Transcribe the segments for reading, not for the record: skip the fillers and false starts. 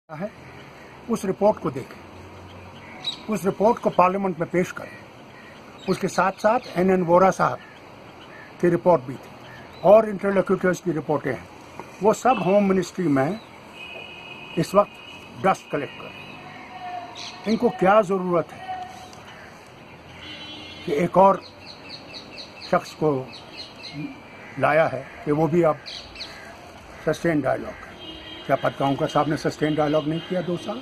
है उस रिपोर्ट को देखें, उस रिपोर्ट को पार्लियामेंट में पेश करें। उसके साथ साथ एन वोरा साहब की रिपोर्ट भी थी और इंटरलोक्यूटर्स की रिपोर्टें हैं, वो सब होम मिनिस्ट्री में इस वक्त डस्ट कलेक्ट करें। इनको क्या जरूरत है कि एक और शख्स को लाया है कि वो भी अब सस्टेन डायलॉग, क्या पटकाऊंका साहब ने सस्टेन डायलॉग नहीं किया 2 साल?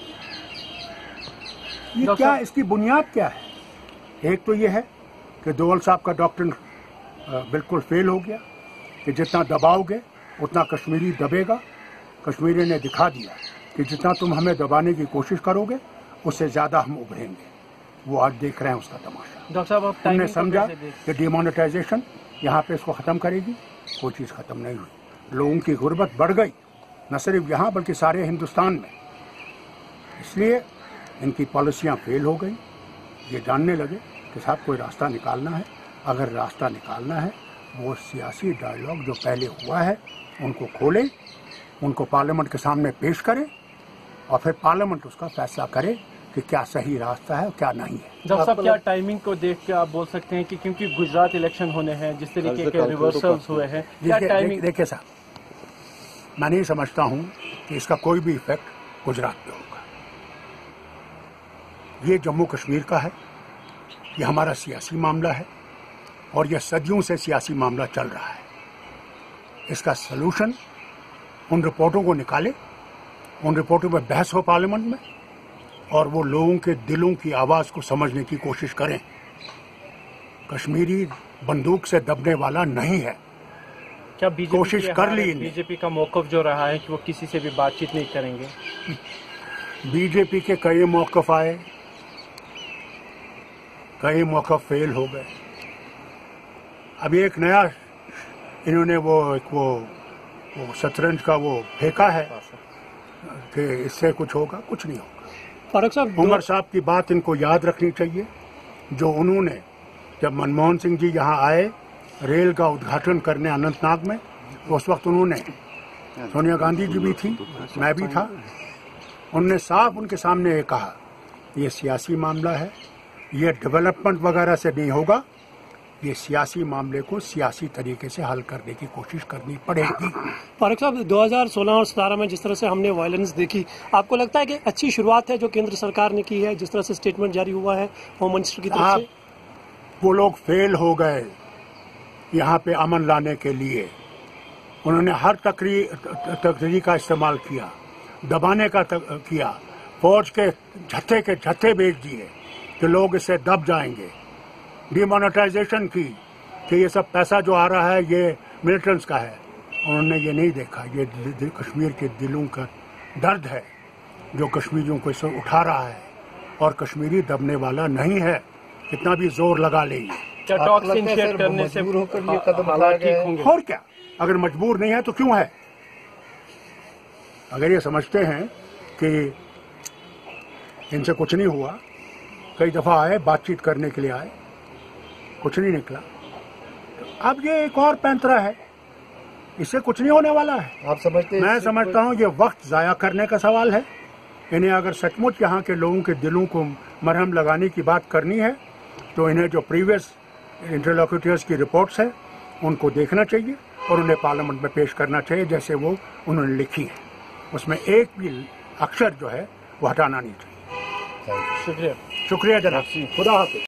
ये क्या, इसकी बुनियाद क्या है? एक तो ये है कि दोवल साहब का डॉक्ट्रिन बिल्कुल फेल हो गया कि जितना दबाओगे उतना कश्मीरी दबेगा। कश्मीरी ने दिखा दिया कि जितना तुम हमें दबाने की कोशिश करोगे उससे ज्यादा हम उभरेंगे। वो आज देख रहे हैं उसका तमाशा। डॉक्टर साहब, उन्होंने समझा कि डिमोनेटाइजेशन यहाँ पे इसको खत्म करेगी, कोई चीज खत्म नहीं हुई। लोगों की गुर्बत बढ़ गई, न सिर्फ यहाँ बल्कि सारे हिंदुस्तान में। इसलिए इनकी पॉलिसियां फेल हो गई। ये जानने लगे कि साहब कोई रास्ता निकालना है। अगर रास्ता निकालना है वो सियासी डायलॉग जो पहले हुआ है उनको खोले, उनको पार्लियामेंट के सामने पेश करे और फिर पार्लियामेंट उसका फैसला करे कि क्या सही रास्ता है और क्या नहीं है। डॉक्टर साहब, क्या टाइमिंग को देख के आप बोल सकते हैं कि क्योंकि गुजरात इलेक्शन होने हैं, जिस तरीके के रिवर्सल्स हुए हैं, क्या टाइमिंग? देखिए साहब, मैं नहीं समझता हूं कि इसका कोई भी इफेक्ट गुजरात पे होगा। ये जम्मू कश्मीर का है, ये हमारा सियासी मामला है और यह सदियों से सियासी मामला चल रहा है। इसका सलूशन उन रिपोर्टों को निकाले, उन रिपोर्टों पर बहस हो पार्लियामेंट में और वो लोगों के दिलों की आवाज को समझने की कोशिश करें। कश्मीरी बंदूक से दबने वाला नहीं है। क्या कोशिश कर ली? बीजेपी का मौकफ जो रहा है कि वो किसी से भी बातचीत नहीं करेंगे। बीजेपी के कई मौकफ आए, कई मौकफ फेल हो गए। अभी एक नया इन्होंने वो शतरंज का वो फेंका है कि इससे कुछ होगा, कुछ नहीं होगा। फारूक साहब, उमर साहब की बात इनको याद रखनी चाहिए, जो उन्होंने जब मनमोहन सिंह जी यहाँ आए रेल का उद्घाटन करने अनंतनाग में, तो उस वक्त उन्होंने, सोनिया गांधी जी भी थी, मैं भी था, उन्होंने साफ उनके सामने ये कहा, ये सियासी मामला है, ये डेवलपमेंट वगैरह से नहीं होगा, ये सियासी मामले को सियासी तरीके से हल करने की कोशिश करनी पड़ेगी। फारूक साहब, 2016 और 17 में जिस तरह से हमने वायलेंस देखी, आपको लगता है कि अच्छी शुरुआत है जो केंद्र सरकार ने की है, जिस तरह से स्टेटमेंट जारी हुआ है होम मिनिस्टर की तरफ से? वो लोग फेल हो गए यहाँ पे अमन लाने के लिए। उन्होंने हर तकरीर का इस्तेमाल किया, दबाने का किया, फौज के झत्थे भेज दिए कि लोग इससे दब जाएंगे। डिमोनेटाइजेशन की कि ये सब पैसा जो आ रहा है ये मिलिटेंट्स का है। उन्होंने ये नहीं देखा, ये कश्मीर के दिलों का दर्द है जो कश्मीरियों को इसे उठा रहा है और कश्मीरी दबने वाला नहीं है, कितना भी जोर लगा ले। क्या टॉक्स इनिशिएट करने से होकर ये कदम उठाए गए होंगे? और क्या, अगर मजबूर नहीं है तो क्यों है? अगर ये समझते हैं कि इनसे कुछ नहीं हुआ, कई दफा आए बातचीत करने के लिए आए, कुछ नहीं निकला, तो अब ये एक और पैंतरा है, इससे कुछ नहीं होने वाला है। आप समझते हैं? मैं समझता हूँ ये वक्त जाया करने का सवाल है। इन्हें अगर सचमुच यहाँ के लोगों के दिलों को मरहम लगाने की बात करनी है तो इन्हें जो प्रीवियस इंटरलोक्यूटर्स की रिपोर्ट्स है उनको देखना चाहिए और उन्हें पार्लियामेंट में पेश करना चाहिए जैसे वो उन्होंने लिखी है। उसमें एक भी अक्षर जो है वो हटाना नहीं चाहिए। शुक्रिया। शुक्रिया जनाब, खुदा हाफिज।